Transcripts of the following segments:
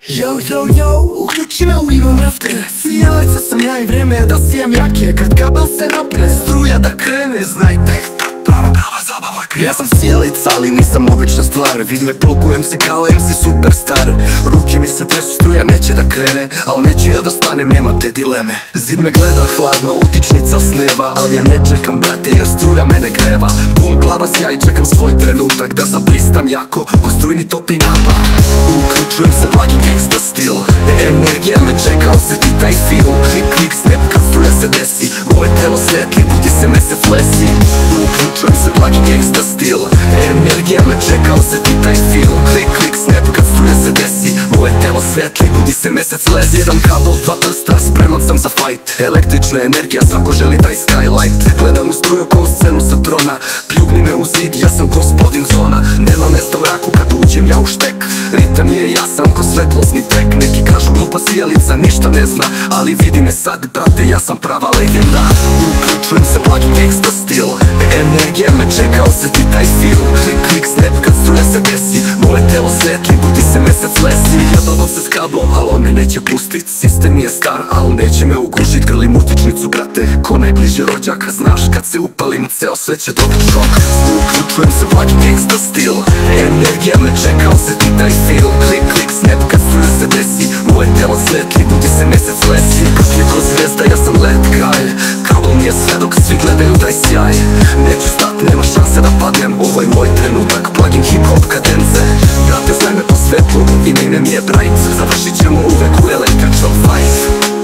Yo, uključi me u igru, brate. Sijalica sam ja i vreme je da sijam jake. Kad kabel se napne, struja da krene. Znaj, prava, zabava. Ja sam Sijalica, ali nisam obična stvar. Vidi me, plugujem se kao MC superstar. Ruke mi se tresu, struja neće da krene, al neće ja da stanem, nema te dileme. Zid me gleda, hladno, utičnica, sneva, al ja ne čekam, brate, jer struja mene greva. Pun glava sjaj i čekam svoj trenutak da zablistam jako, ko strujni topi nama. Uključujem se blagi gangsta stil, energija me čeka, osjeti taj feel. Klik, snap, kad struja se desi, moje telo svetli, budi se mesec lesi. Uključujem se blagi gangsta stil, energija me čeka, osjeti taj feel. Klik, snap, kad struja se desi, moje telo svetli, budi se mesec lesi. Jedan kabel, dva prsta, spreman sam za fight. Električna energija, svako želi taj skaj-lajt. Gledam u struju ko u scenu sa trona, pljugni me u zid, ja sam gospodin zona. Nema mesta u raku kad uđem ja u štek, ritam je jasan ko svetlosni tek. Neki kažu glupa Sijalica, ništa ne zna, ali vidi me sad, brate, ja sam prava legenda. Uključujem se blagi gangsta stil, energija me čeka, osjeti taj feel. Klik, snap, kad struja se desi, moje telo svetli, budi se mesec lesi. Zabavam se s kablom, al on me neće pustit. Sistem je star, al neće me ugušit. Grlim utičnicu, brate, ko najbliži rođak. Znaš kad se upalim, ceo sve će dobit šok. Uključujem se blagi gangsta stil, energija me čeka, osjeti taj feel. Klik, snap, kad struja se desi, moje telo svetli, budi se mesec lesi. Kako ko zvezda, ja sam let kralj, kabel mi je sve dok svi gledaju taj sjaj. Neću stat, nema šanse da padnem, ovo je moj trenutak, plugim hip-hop kadence. Brate, znaj me po svetlu, ime mi je bright, završit ćemo uvek u električnom fight.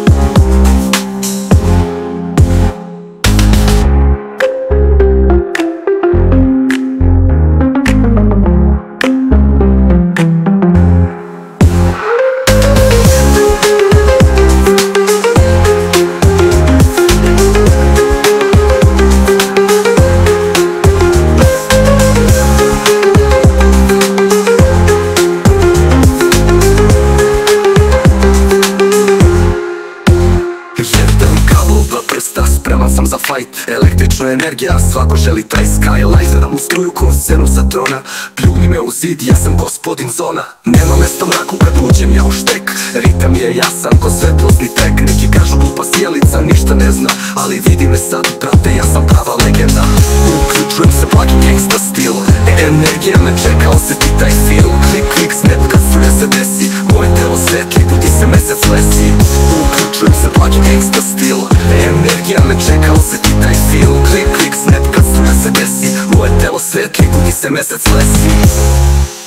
Spreman sam za fight, električna energija, svako želi taj skaj-lajt. Gledam u struju ko scenu sa trona, pljugni me u zid, ja sam gospodin zona. Nema mesta mraku kad uđem ja u štek, ritam je jasan ko svetlosni tek. Neki kažu glupa Sijalica, ništa ne zna, ali vidi me sad, brate, ja sam prava legenda. Uključujem se blagi gangsta stil, energija me čeka, osjeti taj feel. Klik, snap, kad struja se desi, moje telo svetli, budi se mesec lesi. Uključujem se blagi gangsta stil, energija me čeka, osjeti taj feel. Klik, snap, kad struja se desi, moje telo svetli, budi se mesec lesi.